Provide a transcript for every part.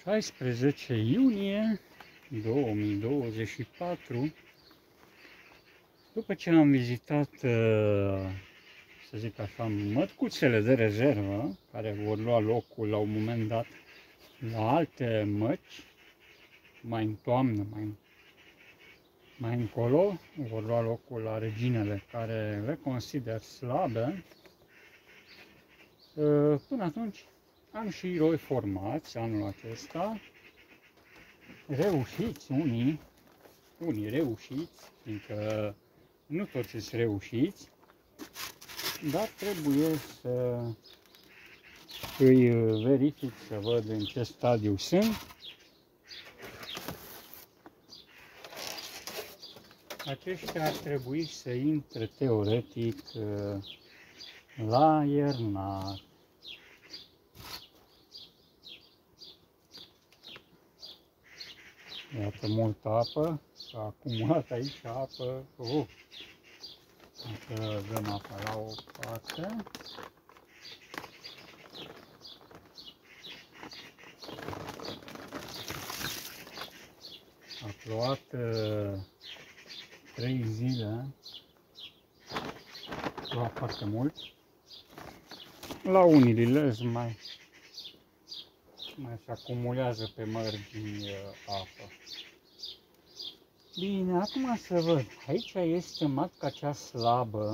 16 iunie 2024, după ce am vizitat, să zic așa, mătcuțele de rezervă, care vor lua locul la un moment dat la alte măci, mai în toamnă, mai încolo, vor lua locul la reginele care le consider slabe. Până atunci am și eroi formați anul acesta, reușiți, unii reușiți, fiindcă nu toți sunt reușiți, dar trebuie să îi verific, să văd în ce stadiu sunt. Aceștia ar trebui să intre teoretic la iernar. Iată multă apă, s-a acumulat aici apă. Dacă dăm apa la o parte. A plouat 3 zile, a plouat foarte mult. La unii mai se acumulează pe margini apă. Bine, acum să văd. Aici este matca cea slabă.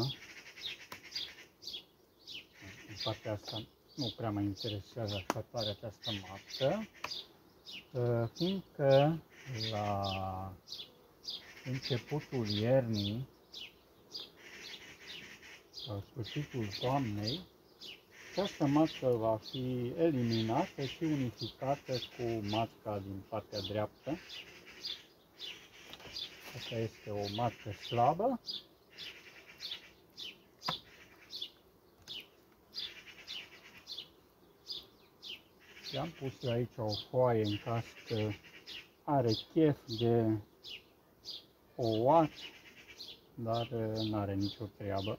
În partea asta nu prea mă interesează așa tare această matcă, fiindcă la începutul iernii, la sfârșitul toamnei, această matcă va fi eliminată și unificată cu matca din partea dreaptă. Asta este o matcă slabă. I-am pus aici o foaie în caz că are chef de ouat, dar nu are nicio treabă.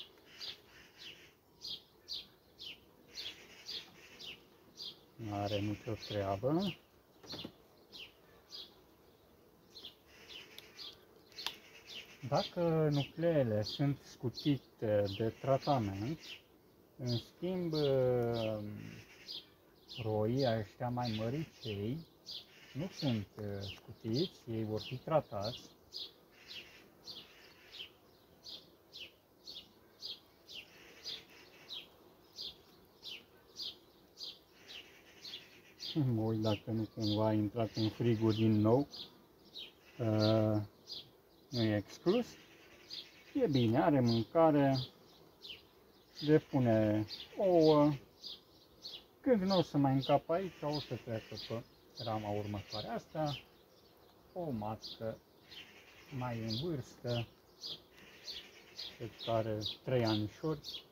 Nu are nicio treabă. Dacă nucleele sunt scutite de tratament, în schimb, roii ăștia mai măricei nu sunt scutiți, ei vor fi tratați. Mă uit dacă nu cumva a intrat în friguri din nou. Nu e exclus. E bine, are mâncare, depune ouă. Când nu o să mai încapă aici, o să treacă pe rama următoare. Asta, o matcă mai în vârstă, cred că are 3 anișori.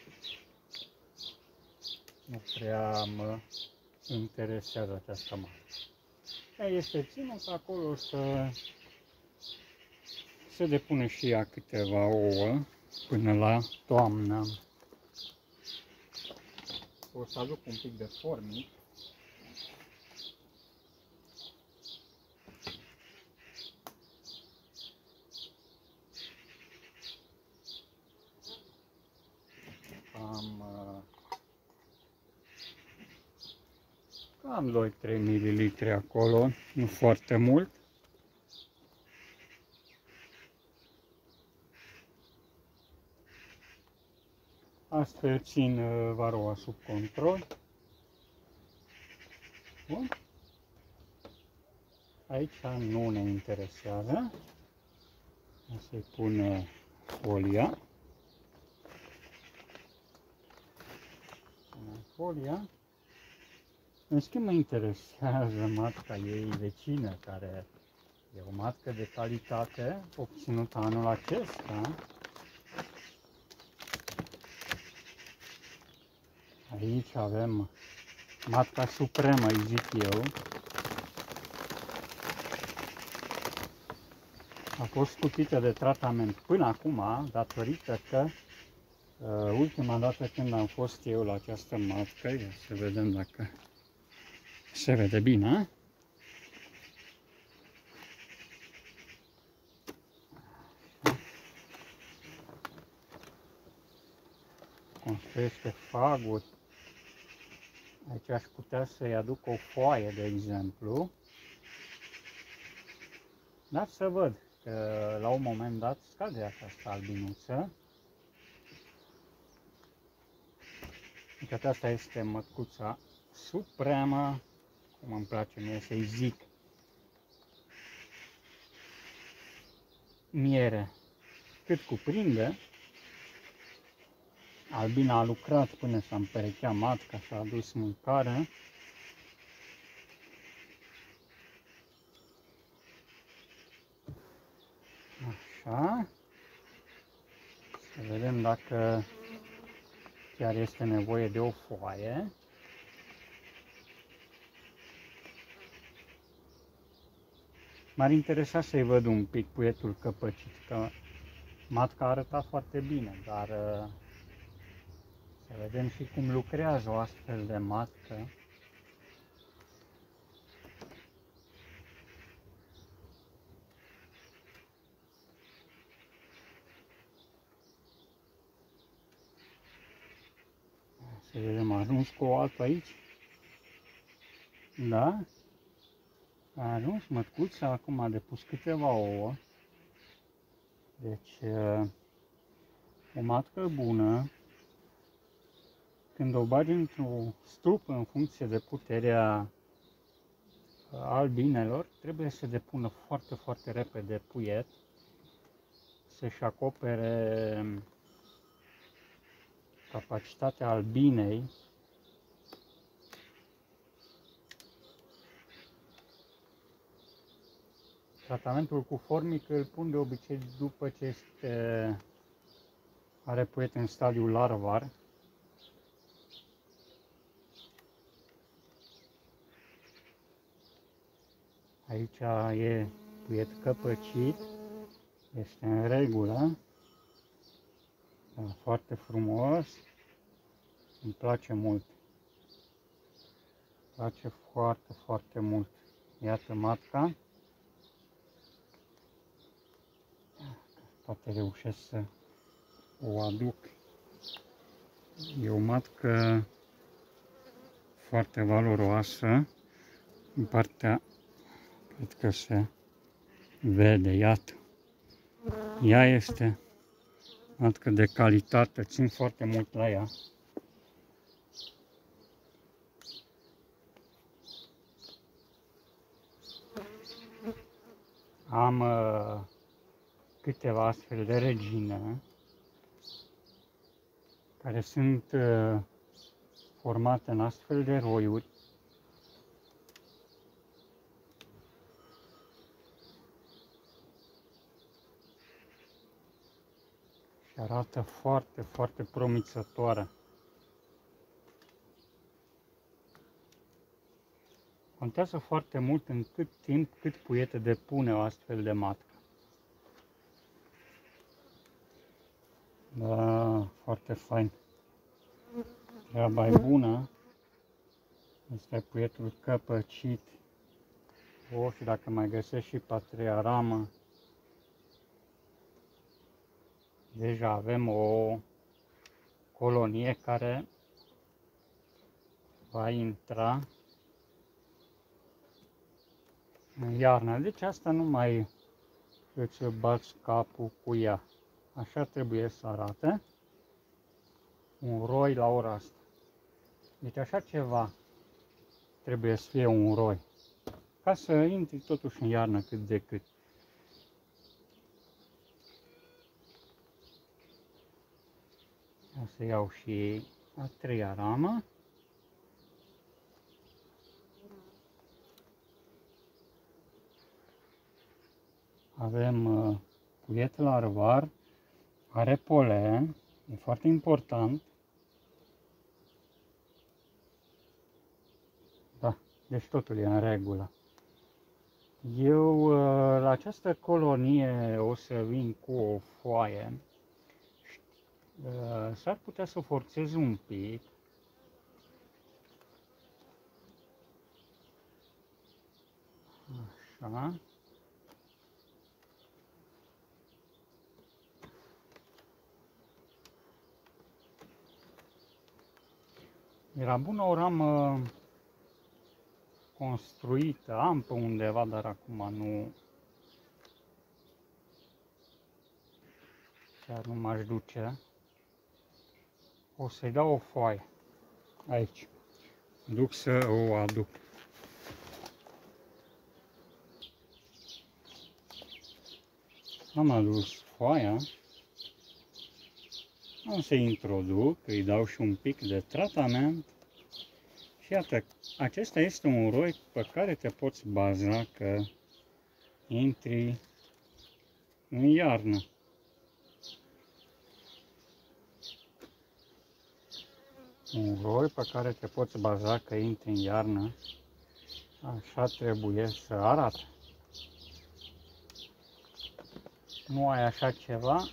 Nu prea mă interesează această matcă. Ea este ținută acolo să se depune și ea câteva ouă până la toamnă. O să aduc un pic de formic. Cam 2-3 ml acolo, nu foarte mult. Astfel țin varoa sub control. Bun. Aici nu ne interesează. Se pune folia. Folia. În schimb mă interesează matca ei vecină, care e o matcă de calitate obținută anul acesta. Aici avem matca supremă, îi zic eu. A fost scutită de tratament până acum, datorită că ultima dată când am fost eu la această matcă, ia să vedem dacă Se vede bine. Construiește faguri. Aici aș putea să-i aduc o foaie, de exemplu. Dar să văd că la un moment dat scade această albinuță. Deci asta este mătcuța supremă, cum îmi place mie să-i zic. Miere cât cuprinde. Albina a lucrat până s-a împerechea matca și a adus mâncare. Așa. Să vedem dacă chiar este nevoie de o foaie. M-ar interesa să-i văd un pic puietul căpăcit, că matca arăta foarte bine, dar să vedem și cum lucrează o astfel de matcă. Să vedem, a ajuns cu o altă aici. Da? A ajuns mătcuța, acum a depus câteva ouă. Deci, o matcă bună, când o bagi într-o strupă în funcție de puterea albinelor, trebuie să depună foarte, foarte repede puiet, să-și acopere capacitatea albinei. Tratamentul cu formică îl pun de obicei după ce are puiet în stadiul larvar. Aici e puiet căpăcit, este în regulă, foarte frumos, îmi place mult, îmi place foarte, foarte mult. Iată matca, poate reușesc să o aduc. E o matcă foarte valoroasă, în partea, cred că se vede, iată. Ea este matcă de calitate, țin foarte mult la ea. Am câteva astfel de regine care sunt formate în astfel de roiuri. Și arată foarte, foarte promițătoare. Contează foarte mult în cât timp, cât puiete depune o astfel de matcă. Da, foarte fain. Treaba e bună. Este puietul căpăcit. O, și dacă mai găsesc și pe a treia ramă, deja avem o colonie care va intra în iarnă. Deci asta nu mai îți bați capul cu ea. Așa trebuie să arate un roi la ora asta. Deci așa ceva trebuie să fie un roi, ca să intri totuși în iarnă cât de cât. O să iau și a treia ramă. Avem puiet larvar, are polen, e foarte important. Da, deci totul e în regulă. Eu la această colonie o să vin cu o foaie. S-ar putea să o forțez un pic. Așa. Era bună o ramă construită, am pe undeva, dar acum chiar nu m-aș duce. O să-i dau o foaie aici. Duc să o aduc. Am adus foaia. Am să introduc, îi dau și un pic de tratament. Și iată, acesta este un uroi pe care te poți baza că intri în iarnă. Un uroi pe care te poți baza că intri în iarnă. Așa trebuie să arate. Nu ai așa ceva,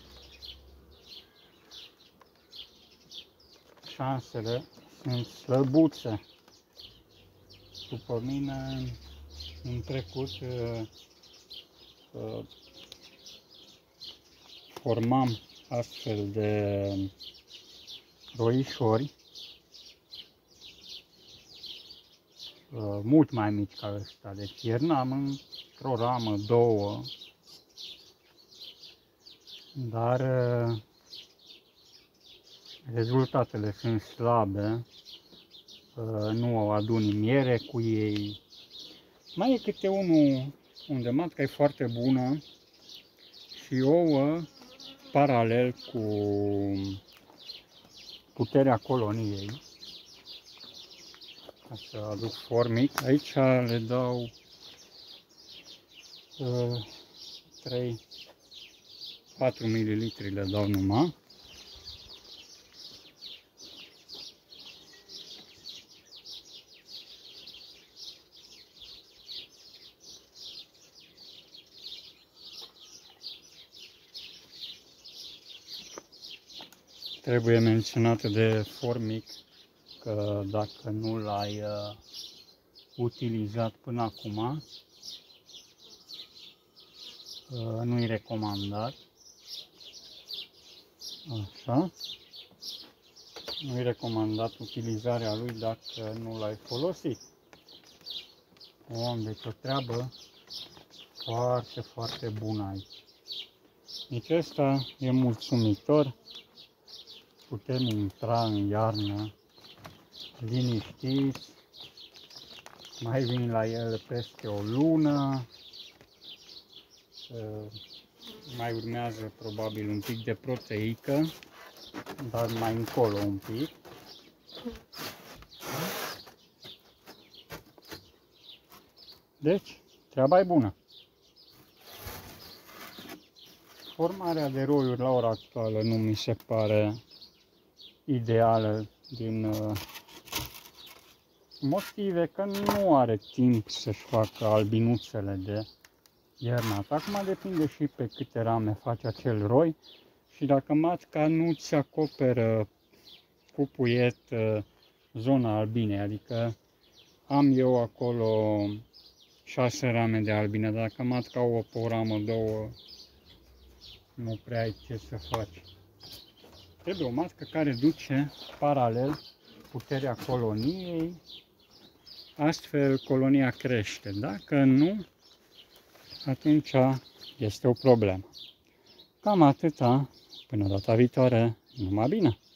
șansele sunt slăbuțe. După mine, în trecut, formam astfel de roișori mult mai mici ca ăsta. Deci iernam într-o ramă, două, dar rezultatele sunt slabe, nu aduni miere cu ei. Mai e câte unul unde matca e foarte bună și ouă paralel cu puterea coloniei. Ca să aduc formic, aici le dau 4 ml le dau numai. Trebuie menționat de formic că dacă nu l-ai utilizat până acum, nu-i recomandat. Așa. Nu-i recomandat utilizarea lui dacă nu l-ai folosit. Deci o treabă foarte, foarte bună aici. Deci ăsta e mulțumitor. Putem intra în iarnă liniștiți. Mai vin la el peste o lună. Mai urmează probabil un pic de proteică, dar mai încolo un pic. Deci, treaba e bună. Formarea de roiuri la ora actuală nu mi se pare ideală din motive că nu are timp să-și facă albinuțele de iernat. Acum depinde și pe câte rame face acel roi și dacă matca nu-ți acoperă cu puiet zona albinei, adică am eu acolo 6 rame de albine, dacă matca o pe o ramă, două, nu prea ai ce să faci. Trebuie o matcă care duce paralel puterea coloniei, astfel colonia crește. Dacă nu, atunci este o problemă. Cam atâta, până data viitoare, numai bine!